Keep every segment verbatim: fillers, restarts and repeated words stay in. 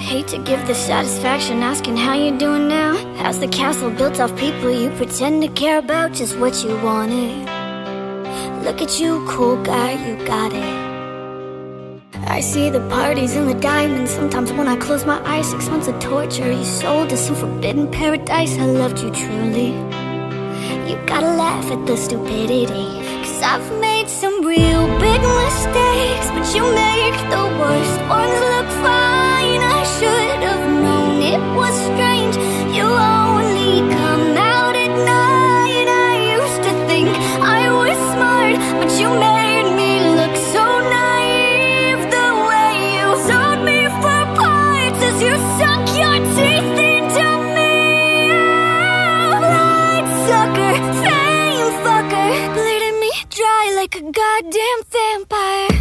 Hate to give the satisfaction asking how you doing now. How's the castle built off people you pretend to care about? Just what you wanted. Look at you, cool guy, you got it. I see the parties and the diamonds. Sometimes when I close my eyes, six months of torture. You sold to some forbidden paradise. I loved you truly. You gotta laugh at the stupidity, 'cause I've made some real big mistakes, but you make the worst ones look fine. I should have known it was strange. You only come out at night. I used to think I was smart, but you made me look so naive. The way you sold me for parts as you sunk your teeth into me. Bloodsucker, famefucker, bleeding me dry like a goddamn vampire.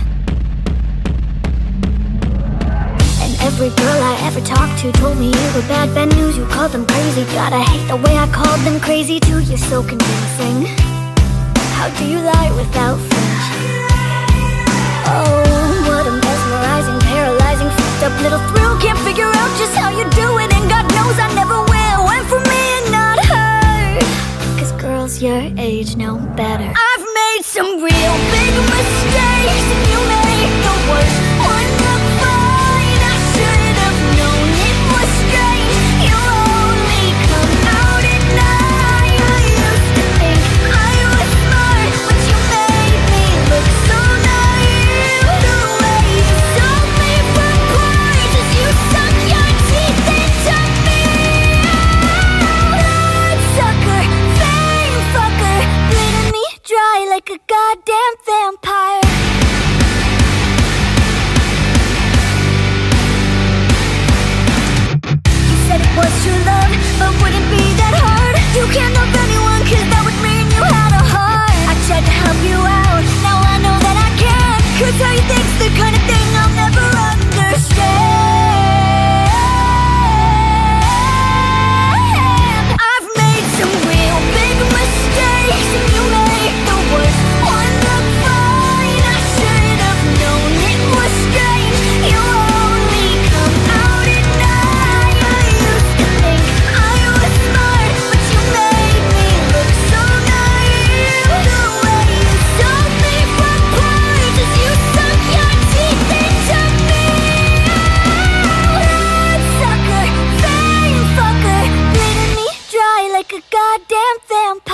And every girl I ever talked to told me you were bad, bad news. You called them crazy. God, I hate the way I called them crazy too. You're so convincing. How do you lie without flinching? Oh, what a mesmerizing, paralyzing, fucked up little thrill. Can't figure out just how you do it, and God knows I never will. Went for me and not her, 'cause girls your age know better. I've made some real big mistakes, and you make the worst one look fine. I should have known it was strange. You only come out at night. I used to think I was smart, but you made me look so naive. The way you sold me for parts as you sunk your teeth into me. Bloodsucker, famefucker, bleeding me dry like a goddamn vampire. You said it was true love, but would it be that hard? You can't love anyone, 'cause that would mean you had a heart. I tried to help you out, now I know that I can't, 'cause how you think's the kind of thing I'll never understand. I've made some real big mistakes, and you make the worst one look fine. I should have known it was strange. You only come out at night. I used to think I was smart, but you made me look so naive. The way you sold me for parts as you sunk your teeth into me. Bloodsucker, famefucker, bleeding me dry like a goddamn vampire.